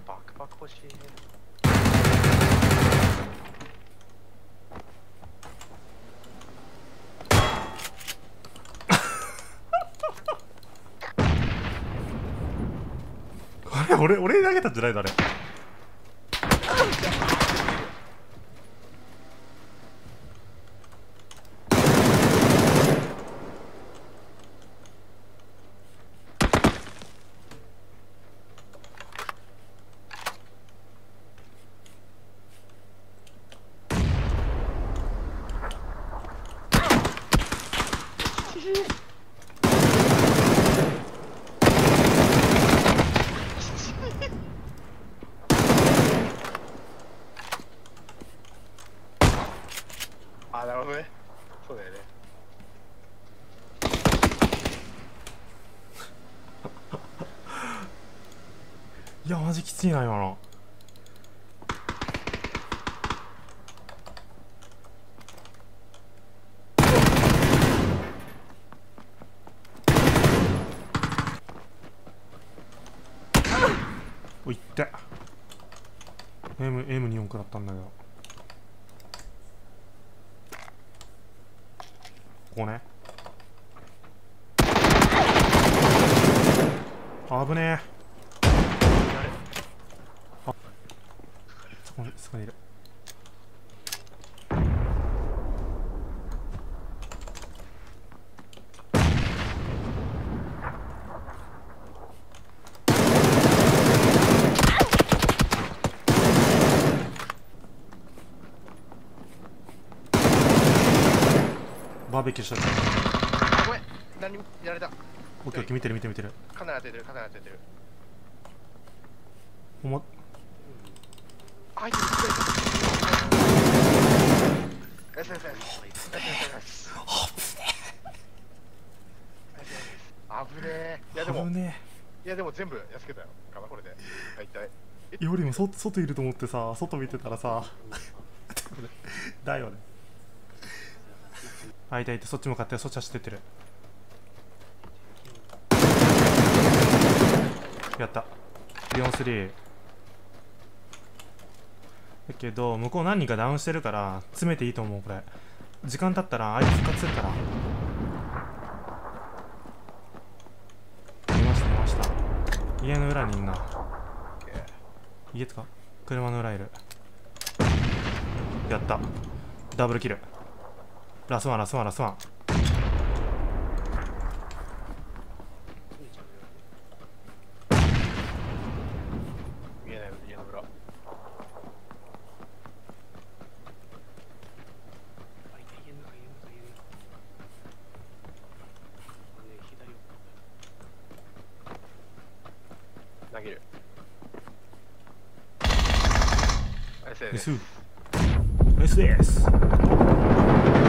バックパック欲しい。 あれ俺投げたんじゃないのあれ。 あ、なるほどね。そうだよね。 いやマジきついな今の。おいって M24 食らったんだけど、ここね。危ねえ。あ、そこにいる。バーベキューしといた。 あ、ごめん。何やられた。 オッケーオッケー、見てる見てる見てる。 かなり当ててる、かなり当ててる。あ、いいです。危ねえ。いやでも全部やっつけたよ。かなこれで。大体。 よりも外いると思ってさ、外見てたらさだよね。あ、いたいた、そっち向かって、そっち走ってってる。やった。4-3。だけど向こう何人かダウンしてるから詰めていいと思う。これ時間経ったらあいつ復活するから。見ました見ました。家の裏にいんな。家とか車の裏いる。やった。ダブルキル。ラスワンラスワンラスワン。 見えない家の裏。投げる。 S です。